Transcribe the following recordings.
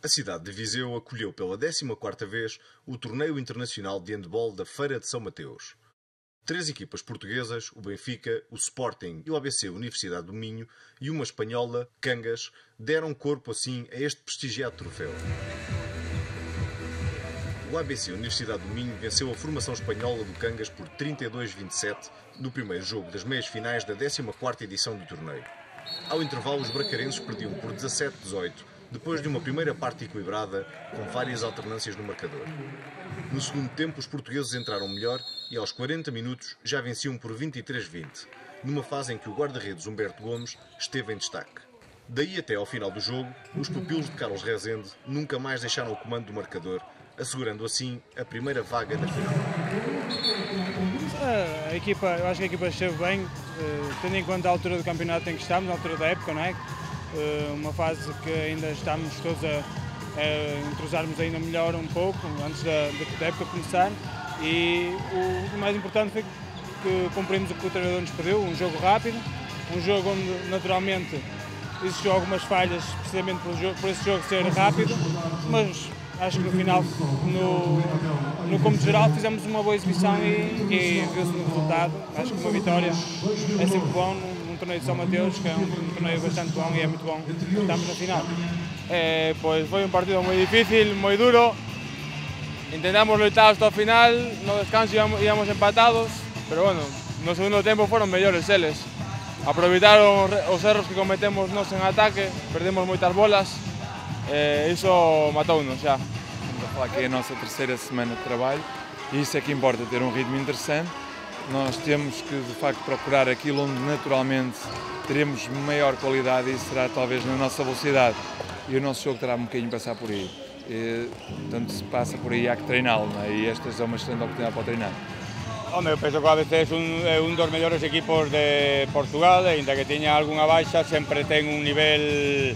A cidade de Viseu acolheu pela 14ª vez o Torneio Internacional de Handball da Feira de São Mateus. 3 equipas portuguesas, o Benfica, o Sporting e o ABC Universidade do Minho, e uma espanhola, Cangas, deram corpo assim a este prestigiado troféu. O ABC Universidade do Minho venceu a formação espanhola do Cangas por 32-27 no primeiro jogo das meias finais da 14ª edição do torneio. Ao intervalo, os bracarenses perdiam por 17-18, depois de uma primeira parte equilibrada, com várias alternâncias no marcador. No segundo tempo, os portugueses entraram melhor e aos 40 minutos já venciam por 23-20, numa fase em que o guarda-redes Humberto Gomes esteve em destaque. Daí até ao final do jogo, os pupilos de Carlos Rezende nunca mais deixaram o comando do marcador, assegurando assim a primeira vaga da final. Eu acho que a equipa esteve bem, tendo em conta a altura do campeonato em que estamos, na altura da época, não é? Uma fase que ainda estamos todos a entrosarmos ainda melhor um pouco, antes da época começar, e o mais importante foi que cumprimos o que o treinador nos pediu, um jogo rápido, um jogo onde naturalmente existiam algumas falhas, precisamente por esse jogo ser rápido, mas acho que no final, no cômputo geral, fizemos uma boa exibição e viu-se no resultado. Acho que uma vitória é sempre bom num torneio de São Mateus, que é um torneio bastante bom e é muito bom. Estamos na final. Pues fue un partido muy difícil, muy duro. Intentamos luchar hasta el final, no descanso íbamos empatados, pero bueno, no segundo tiempo fueron mellores eles. Aproveitaron os erros que cometemos nós en ataque, perdemos moitas bolas, isso matou-nos já. Estamos a falar que é a nossa terceira semana de trabalho e isso é que importa, ter um ritmo interessante. Nós temos que de facto procurar aquilo onde naturalmente teremos maior qualidade e isso será talvez na nossa velocidade. E o nosso jogo terá um bocadinho passar por aí. Portanto, se passa por aí, há que treiná-lo, não é? E esta é uma excelente oportunidade para treinar. Hombre, eu penso que o ABC é un dos mellores equipos de Portugal, e ainda que teña algunha baixa, sempre ten un nivel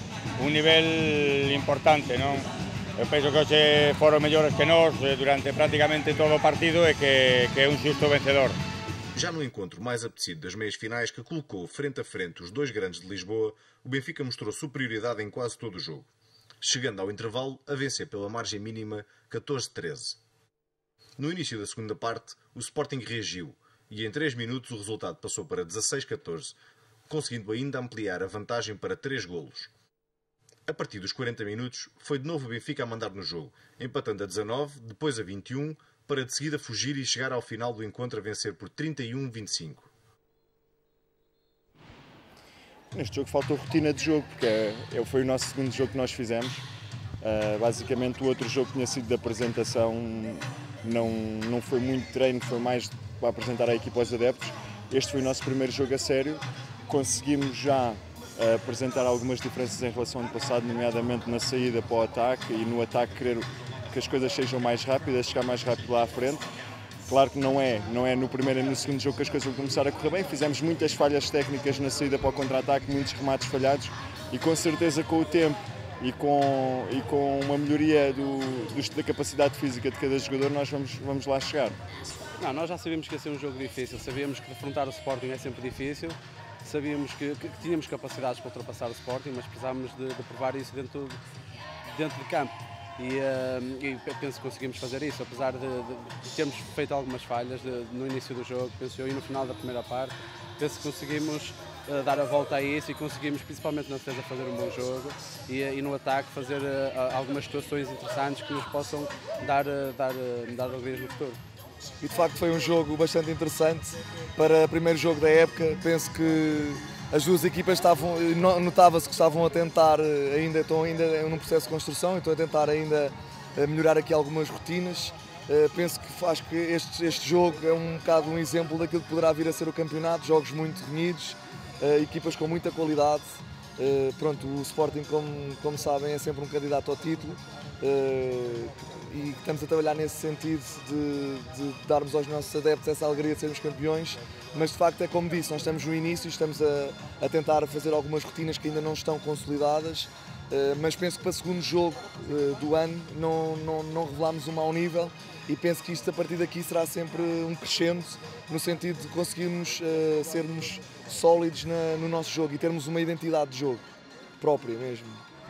importante, non? Eu penso que hoxe foron mellores que nós durante praticamente todo o partido e que é un xusto vencedor. Já no encontro mais apetecido das meias finais, que colocou frente a frente os dois grandes de Lisboa, o Benfica mostrou superioridade em quase todo o jogo, chegando ao intervalo a vencer pela margem mínima 14-13. No início da segunda parte, o Sporting reagiu e em 3 minutos o resultado passou para 16-14, conseguindo ainda ampliar a vantagem para 3 golos. A partir dos 40 minutos, foi de novo o Benfica a mandar no jogo, empatando a 19, depois a 21, para de seguida fugir e chegar ao final do encontro a vencer por 31-25. Neste jogo faltou rotina de jogo, porque foi o nosso segundo jogo que nós fizemos. Basicamente o outro jogo que tinha sido de apresentação não foi muito treino, foi mais para apresentar a equipa aos adeptos. Este foi o nosso primeiro jogo a sério. Conseguimos já apresentar algumas diferenças em relação ao ano passado, nomeadamente na saída para o ataque e no ataque querer que as coisas sejam mais rápidas, chegar mais rápido lá à frente. Claro que não é no primeiro e no segundo jogo que as coisas vão começar a correr bem. Fizemos muitas falhas técnicas na saída para o contra-ataque, muitos remates falhados e com certeza com o tempo e com uma melhoria da capacidade física de cada jogador nós vamos lá chegar. Não, nós já sabíamos que ia ser um jogo difícil, sabíamos que defrontar o Sporting é sempre difícil, sabíamos que tínhamos capacidades para ultrapassar o Sporting, mas precisávamos de provar isso dentro de campo. E penso que conseguimos fazer isso, apesar de termos feito algumas falhas no início do jogo, penso eu, e no final da primeira parte. Penso que conseguimos dar a volta a isso e conseguimos, principalmente na defesa, fazer um bom jogo e no ataque fazer algumas situações interessantes que nos possam dar alegrias no futuro. E de facto foi um jogo bastante interessante para o primeiro jogo da época. Penso que as duas equipas notava-se que estavam a tentar, estão ainda num processo de construção e estão a tentar ainda melhorar aqui algumas rotinas. Acho que este jogo é um bocado um exemplo daquilo que poderá vir a ser o campeonato, jogos muito renhidos, equipas com muita qualidade. O Sporting, como sabem, é sempre um candidato ao título e estamos a trabalhar nesse sentido de darmos aos nossos adeptos essa alegria de sermos campeões, mas de facto é como disse, nós estamos no início, estamos a tentar fazer algumas rotinas que ainda não estão consolidadas, mas penso que para o segundo jogo do ano não revelámos um mau nível e penso que isto a partir daqui será sempre um crescendo no sentido de conseguirmos sermos sólidos no nosso jogo e termos uma identidade de jogo própria mesmo.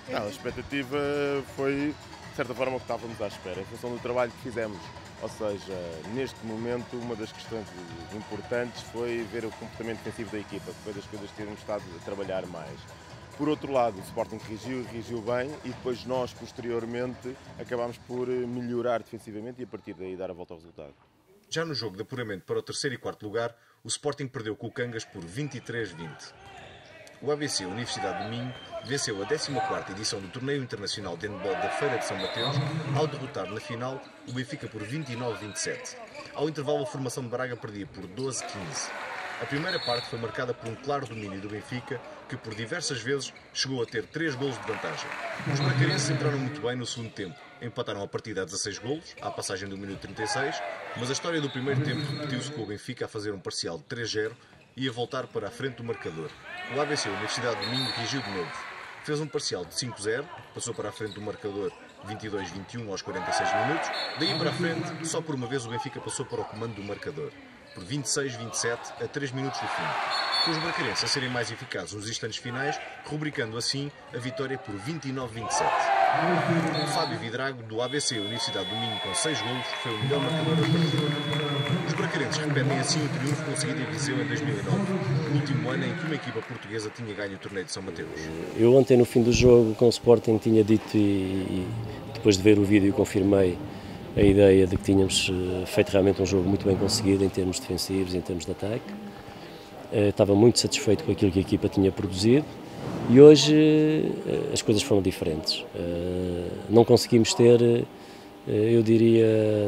A expectativa foi, de certa forma, o que estávamos à espera, em função do trabalho que fizemos. Ou seja, neste momento, uma das questões importantes foi ver o comportamento defensivo da equipa, que foi das coisas que temos estado a trabalhar mais. Por outro lado, o Sporting reagiu bem e depois nós, posteriormente, acabámos por melhorar defensivamente e a partir daí dar a volta ao resultado. Já no jogo de apuramento para o terceiro e quarto lugar, o Sporting perdeu com o Cangas por 23-20. O ABC Universidade do Minho venceu a 14ª edição do Torneio Internacional de Handball da Feira de São Mateus ao derrotar na final o Benfica por 29-27. Ao intervalo, a formação de Braga perdia por 12-15. A primeira parte foi marcada por um claro domínio do Benfica, que por diversas vezes chegou a ter 3 golos de vantagem. Os bracarenses entraram muito bem no segundo tempo. Empataram a partida a 16 golos, à passagem do minuto 36, mas a história do primeiro tempo repetiu-se com o Benfica a fazer um parcial de 3-0 e a voltar para a frente do marcador. O ABC Universidade do Minho reagiu de novo. Fez um parcial de 5-0, passou para a frente do marcador 22-21 aos 46 minutos. Daí para a frente, só por uma vez o Benfica passou para o comando do marcador, por 26-27 a 3 minutos do fim. Com os bracarenses a serem mais eficazes nos instantes finais, rubricando assim a vitória por 29-27. Fábio Vidrago, do ABC Universidade do Minho, com 6 golos, foi o melhor marcador da partida. Os bracarenses repetem assim o triunfo conseguido em Viseu em 2009, o último ano em que uma equipa portuguesa tinha ganho o torneio de São Mateus. Eu ontem, no fim do jogo, com o Sporting, tinha dito e depois de ver o vídeo confirmei a ideia de que tínhamos feito realmente um jogo muito bem conseguido em termos defensivos, em termos de ataque. Estava muito satisfeito com aquilo que a equipa tinha produzido e hoje as coisas foram diferentes. Não conseguimos ter, eu diria,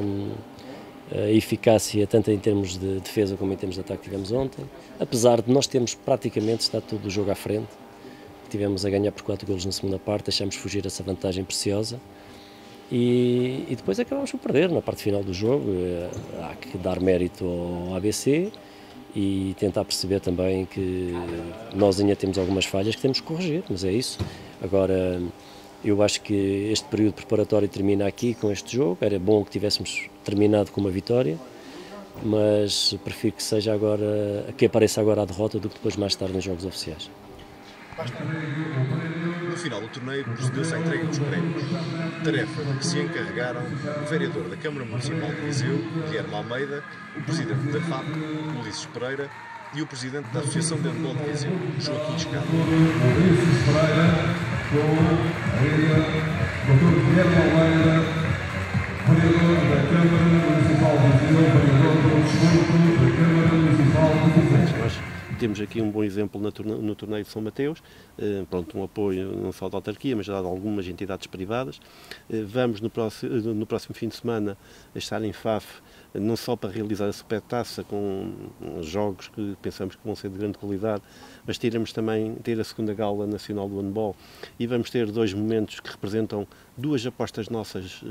a eficácia tanto em termos de defesa como em termos de ataque que tivemos ontem, apesar de nós termos praticamente estado todo o jogo à frente. Tivemos a ganhar por 4 golos na segunda parte, deixámos fugir essa vantagem preciosa. E depois acabámos por perder na parte final do jogo. Há que dar mérito ao ABC e tentar perceber também que nós ainda temos algumas falhas que temos que corrigir, mas é isso. Agora, eu acho que este período preparatório termina aqui com este jogo. Era bom que tivéssemos terminado com uma vitória, mas prefiro que seja agora, que apareça agora a derrota do que depois mais tarde nos jogos oficiais. No final do torneio, procedeu-se à entrega dos prémios, tarefa de que se encarregaram o vereador da Câmara Municipal de Viseu, Guilherme Almeida, o presidente da FAP, Ulisses Pereira, e o presidente da Associação de Handball de Viseu, Joaquim Escada. Ulisses Pereira, Dr. Guilherme Almeida, vereador da Câmara Municipal de Viseu, vereador do Distrito da Câmara Municipal de Viseu. Temos aqui um bom exemplo no torneio de São Mateus, pronto, um apoio não só da autarquia, mas já de algumas entidades privadas. Vamos no próximo fim de semana estar em Faf, não só para realizar a supertaça com jogos que pensamos que vão ser de grande qualidade, mas iremos também ter a segunda gala nacional do handball e vamos ter 2 momentos que representam 2 apostas nossas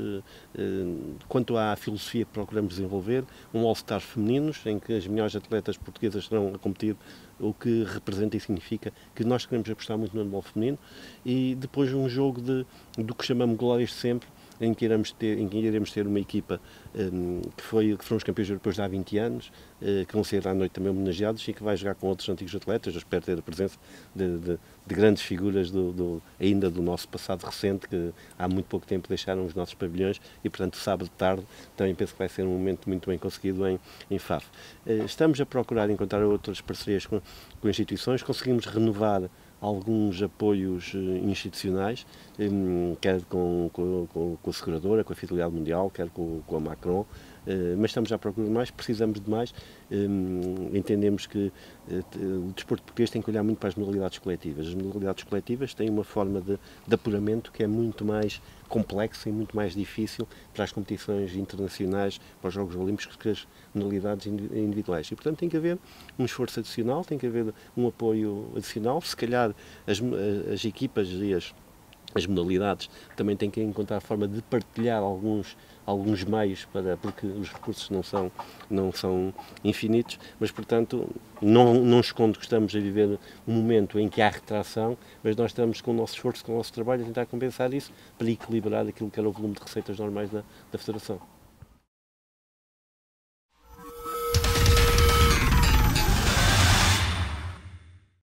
quanto à filosofia que procuramos desenvolver, um All-Stars femininos, em que as melhores atletas portuguesas estarão a competir, o que representa e significa que nós queremos apostar muito no handball feminino, e depois um jogo do que chamamos Glórias de Sempre, em que iremos ter uma equipa que foram os campeões europeus de há 20 anos, que vão ser à noite também homenageados e que vai jogar com outros antigos atletas. Eu espero ter a presença de grandes figuras ainda do nosso passado recente, que há muito pouco tempo deixaram os nossos pavilhões e, portanto, sábado de tarde também penso que vai ser um momento muito bem conseguido em Faf. Estamos a procurar encontrar outras parcerias com instituições, conseguimos renovar alguns apoios institucionais, quer com a seguradora, com a Fidelidade Mundial, quer com a Macron, mas estamos à procura de mais, precisamos de mais. Entendemos que o desporto português tem que olhar muito para as modalidades coletivas. As modalidades coletivas têm uma forma de apuramento que é muito mais complexa e muito mais difícil para as competições internacionais, para os Jogos Olímpicos, que as modalidades individuais. E, portanto, tem que haver um esforço adicional, tem que haver um apoio adicional. Se calhar as equipas e as modalidades também têm que encontrar a forma de partilhar alguns meios, porque os recursos não são infinitos, mas, portanto, não escondo que estamos a viver um momento em que há retração, mas nós estamos com o nosso esforço, com o nosso trabalho, a tentar compensar isso para equilibrar aquilo que era o volume de receitas normais da Federação.